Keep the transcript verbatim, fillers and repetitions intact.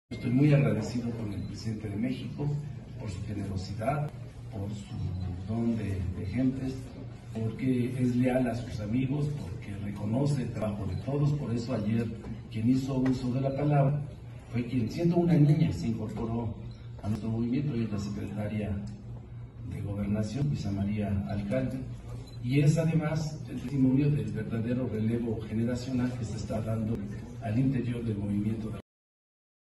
Estoy muy agradecido con el presidente de México por su generosidad, por su don de, de gentes, porque es leal a sus amigos, porque reconoce el trabajo de todos. Por eso ayer quien hizo uso de la palabra fue quien, siendo una niña, se incorporó a nuestro movimiento, y es la secretaria de Gobernación, Luisa María Alcalde, y es además el testimonio del verdadero relevo generacional que se está dando al interior del movimiento.